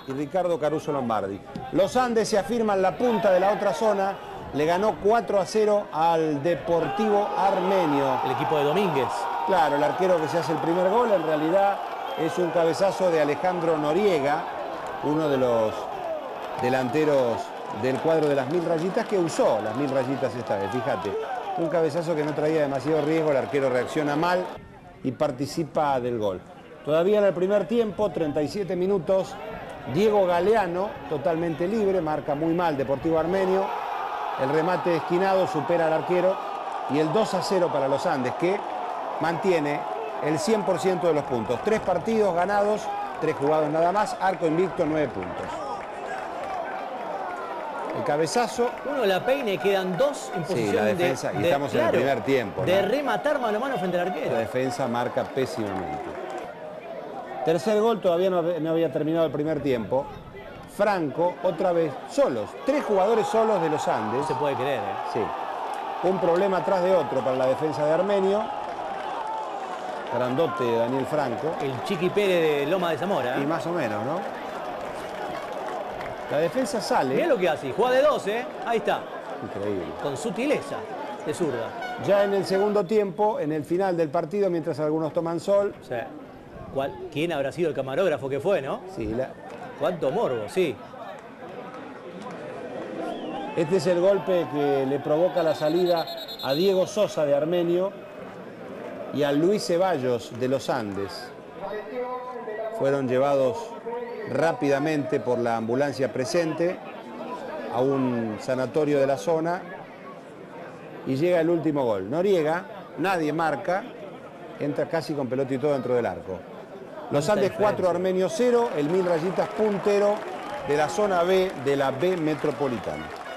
y Ricardo Caruso Lombardi. Los Andes se afirman en la punta de la otra zona. Le ganó 4-0 al Deportivo Armenio. El equipo de Domínguez. Claro, el arquero que se hace el primer gol en realidad es un cabezazo de Alejandro Noriega, uno de los delanteros del cuadro de las 1000 rayitas que usó las 1000 rayitas esta vez, fíjate. Un cabezazo que no traía demasiado riesgo, el arquero reacciona mal y participa del gol. Todavía en el primer tiempo, 37 minutos, Diego Galeano, totalmente libre, marca muy mal Deportivo Armenio. El remate esquinado supera al arquero y el 2-0 para los Andes, que mantiene el 100% de los puntos. 3 partidos ganados, 3 jugados nada más, arco invicto, 9 puntos. El cabezazo. Uno la peine y quedan 2 en posición la defensa, y estamos en el primer tiempo, ¿no? De rematar mano a mano frente al arquero. La defensa marca pésimamente. Tercer gol, todavía no había terminado el primer tiempo. Franco, otra vez, solos. 3 jugadores solos de los Andes. No se puede creer, Sí. Un problema atrás de otro para la defensa de Armenio. Grandote Daniel Franco. El Chiqui Pérez de Loma de Zamora. Y más o menos, ¿no? La defensa sale. Mirá lo que hace, juega de 2, Ahí está. Increíble. Con sutileza de zurda. Ya en el segundo tiempo, en el final del partido, mientras algunos toman sol. O sea, ¿quién habrá sido el camarógrafo que fue, no? Sí, ¿Cuánto morbo? Sí. Este es el golpe que le provoca la salida a Diego Sosa de Armenio y a Luis Ceballos de los Andes. Fueron llevados rápidamente por la ambulancia presente a un sanatorio de la zona y llega el último gol. Noriega, nadie marca, entra casi con pelota y todo dentro del arco. Los Andes 4, Armenio 0, el 1000 rayitas puntero de la zona B de la B Metropolitana.